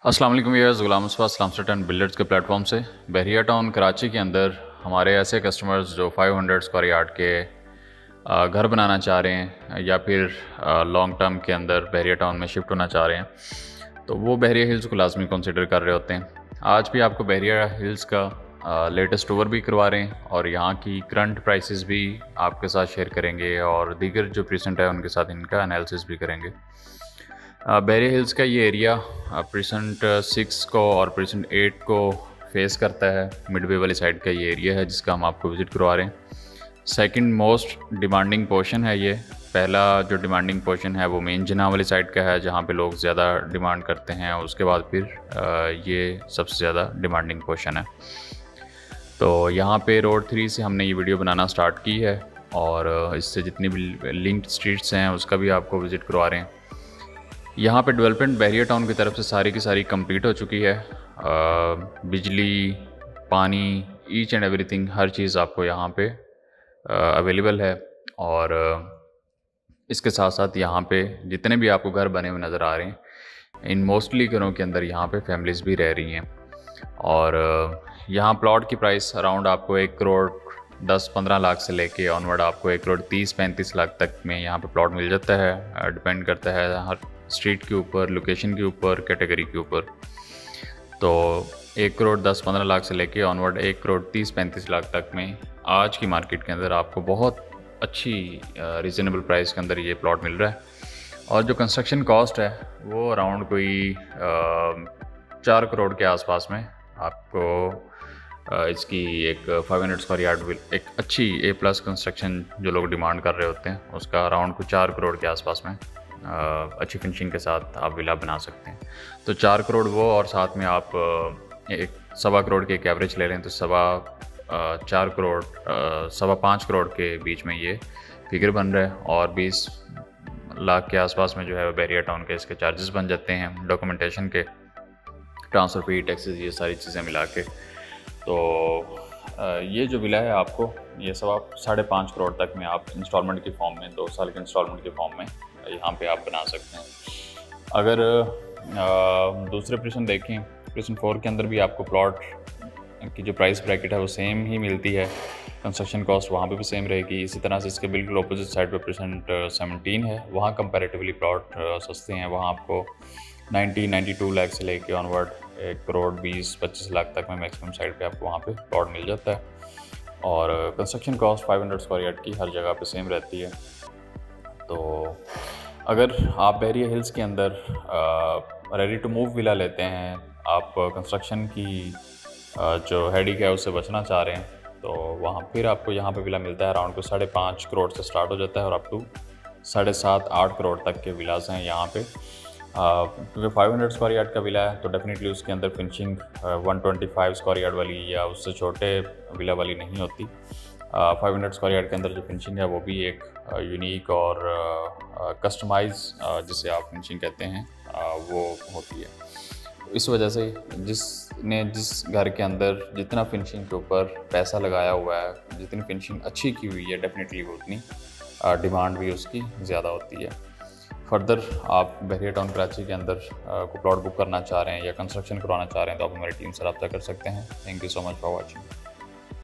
अस्सलाम वालेकुम viewers, Ghulam Mustafa Islam certain builders के प्लेटफॉर्म से बहरिया टाउन कराची के अंदर हमारे ऐसे कस्टमर्स जो 500 स्क्वायर यार्ड के घर बनाना चाह रहे हैं या फिर लॉन्ग टर्म के अंदर बहरिया टाउन में शिफ्ट होना चाह रहे हैं तो वो बहरिया हिल्स को लाजमी कंसिडर कर रहे होते हैं। आज भी आपको बहरिया हिल्स का लेटेस्ट टूर भी करवा रहे हैं और यहाँ की करंट प्राइसेस भी आपके साथ शेयर करेंगे और दीगर जो प्रेजेंट है उनके साथ इनका एनालिसिस भी करेंगे। बहरिया हिल्स का ये एरिया प्रेजेंट 6 को और प्रेजेंट 8 को फेस करता है। मिडवे वाली साइड का ये एरिया है जिसका हम आपको विज़िट करवा रहे हैं। सेकंड मोस्ट डिमांडिंग पोर्शन है ये। पहला जो डिमांडिंग पोर्शन है वो मेन जिना वाली साइड का है जहाँ पे लोग ज़्यादा डिमांड करते हैं। उसके बाद फिर ये सबसे ज़्यादा डिमांडिंग पोर्शन है। तो यहाँ पे रोड 3 से हमने ये वीडियो बनाना स्टार्ट की है और इससे जितनी भी लिंक्ड स्ट्रीट्स हैं उसका भी आपको विज़िट करवा रहे हैं। यहाँ पे डेवलपमेंट बहरिया टाउन की तरफ से सारी की सारी कंप्लीट हो चुकी है। बिजली, पानी, ईच एंड एवरीथिंग, हर चीज़ आपको यहाँ पे अवेलेबल है। और इसके साथ साथ यहाँ पे जितने भी आपको घर बने हुए नज़र आ रहे हैं, इन मोस्टली घरों के अंदर यहाँ पे फैमिलीज़ भी रह रही हैं। और यहाँ प्लॉट की प्राइस अराउंड आपको 1 करोड़ 10-15 लाख से लेके ऑनवर्ड आपको 1 करोड़ 30-35 लाख तक में यहाँ पे प्लॉट मिल जाता है। डिपेंड करता है हर स्ट्रीट के ऊपर, लोकेशन के ऊपर, कैटेगरी के ऊपर। तो 1 करोड़ 10-15 लाख से लेके ऑनवर्ड 1 करोड़ 30-35 लाख तक में आज की मार्केट के अंदर आपको बहुत अच्छी रीज़नेबल प्राइस के अंदर ये प्लॉट मिल रहा है। और जो कंस्ट्रक्शन कॉस्ट है वो अराउंड कोई 4 करोड़ के आसपास में आपको इसकी एक 500 स्क्वायर यार्ड एक अच्छी A+ कंस्ट्रक्शन जो लोग डिमांड कर रहे होते हैं उसका अराउंड कुछ 4 करोड़ के आसपास में अच्छी फिनिशिंग के साथ आप विला बना सकते हैं। तो 4 करोड़ वो और साथ में आप एक 1.25 करोड़ के एक एवरेज ले लें तो 4 करोड़ 5.25 करोड़ के बीच में ये फिगर बन रहा है। और 20 लाख के आसपास में जो है बहरिया टाउन के इसके चार्जेस बन जाते हैं, डॉक्यूमेंटेशन के, ट्रांसफ़र फी, टैक्सेस, ये सारी चीज़ें मिला के। तो ये जो विला है आपको ये 5.5 करोड़ तक में आप इंस्टॉलमेंट के फॉर्म में 2 साल के इंस्टॉलमेंट के फॉर्म में यहाँ पे आप बना सकते हैं। अगर दूसरे प्रेशन देखें, प्रेशन 4 के अंदर भी आपको प्लॉट की जो प्राइस ब्रैकेट है वो सेम ही मिलती है। कंस्ट्रक्शन कॉस्ट वहाँ पे भी सेम रहेगी। इसी तरह से इसके बिल्कुल अपोजिट साइड पे प्रेजेंट 17 है, वहाँ कंपैरेटिवली प्लॉट सस्ते हैं। वहाँ आपको 92 लाख से लेके ऑनवर्ड 1 करोड़ 20-25 लाख तक में मैक्सिमम साइड पे आपको वहाँ पे प्लॉट मिल जाता है। और कंस्ट्रक्शन कॉस्ट 500 स्क्वायर यार्ड की हर जगह पे सेम रहती है। तो अगर आप बहरिया हिल्स के अंदर रेडी टू मूव विला लेते हैं, आप कंस्ट्रक्शन की जो हेडेक है उससे बचना चाह रहे हैं, तो वहाँ फिर आपको यहाँ पे विला मिलता है अराउंड को 5.5 करोड़ से स्टार्ट हो जाता है और अप टू 7.5-8 करोड़ तक के विलास हैं यहाँ पे। क्योंकि 500 स्क्वायर यार्ड का विला है तो डेफिनेटली उसके अंदर फिनिशिंग 125 स्क्वायर यार्ड वाली या उससे छोटे विला वाली नहीं होती। 500 स्क्वायर यार्ड के अंदर जो फिनिशिंग है वो भी एक यूनिक और कस्टमाइज जिसे आप फिनिशिंग कहते हैं वो होती है। इस वजह से जिस घर के अंदर जितना फिनिशिंग के ऊपर पैसा लगाया हुआ है, जितनी फिनिशिंग अच्छी की हुई है, डेफिनेटली वो उतनी डिमांड भी उसकी ज़्यादा होती है। फर्दर आप बहरिया टाउन कराची के अंदर को प्लॉट बुक करना चाह रहे हैं या कंस्ट्रक्शन करवाना चाह रहे हैं तो आप हमारी टीम से रब्ता कर सकते हैं। Thank you so much for watching.